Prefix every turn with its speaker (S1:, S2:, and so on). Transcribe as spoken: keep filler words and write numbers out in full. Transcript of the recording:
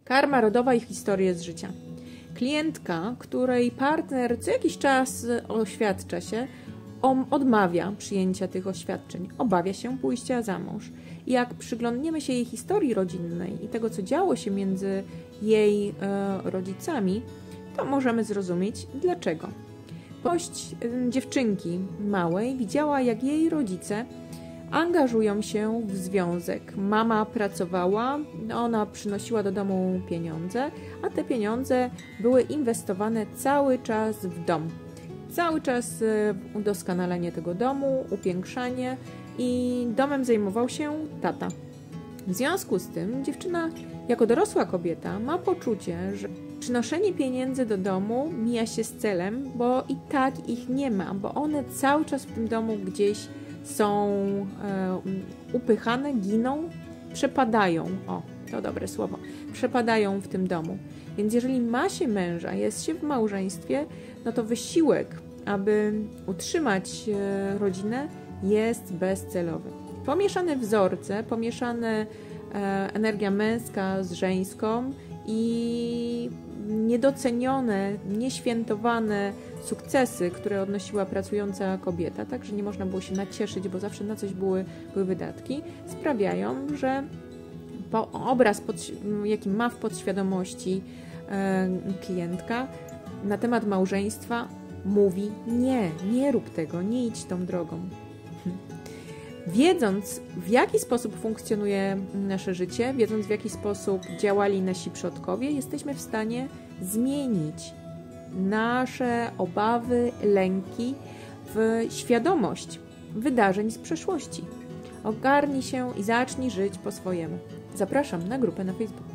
S1: Karma rodowa i historie z życia. Klientka, której partner co jakiś czas oświadcza się, odmawia przyjęcia tych oświadczeń, obawia się pójścia za mąż. I jak przyglądniemy się jej historii rodzinnej i tego, co działo się między jej e, rodzicami, to możemy zrozumieć dlaczego. Pość dziewczynki małej widziała, jak jej rodzice angażują się w związek. Mama pracowała, ona przynosiła do domu pieniądze, a te pieniądze były inwestowane cały czas w dom. Cały czas w udoskonalenie tego domu, upiększanie i domem zajmował się tata. W związku z tym dziewczyna jako dorosła kobieta ma poczucie, że przynoszenie pieniędzy do domu mija się z celem, bo i tak ich nie ma, bo one cały czas w tym domu gdzieś są e, upychane, giną, przepadają. O, to dobre słowo. Przepadają w tym domu. Więc jeżeli ma się męża, jest się w małżeństwie, no to wysiłek, aby utrzymać e, rodzinę, jest bezcelowy. Pomieszane wzorce, pomieszane e, energia męska z żeńską i niedocenione, nieświętowane sukcesy, które odnosiła pracująca kobieta, także nie można było się nacieszyć, bo zawsze na coś były, były wydatki, sprawiają, że po, obraz, pod, jaki ma w podświadomości e, klientka na temat małżeństwa mówi nie, nie rób tego, nie idź tą drogą. Wiedząc, w jaki sposób funkcjonuje nasze życie, wiedząc, w jaki sposób działali nasi przodkowie, jesteśmy w stanie zmienić nasze obawy, lęki w świadomość wydarzeń z przeszłości. Ogarnij się i zacznij żyć po swojemu. Zapraszam na grupę na Facebooku.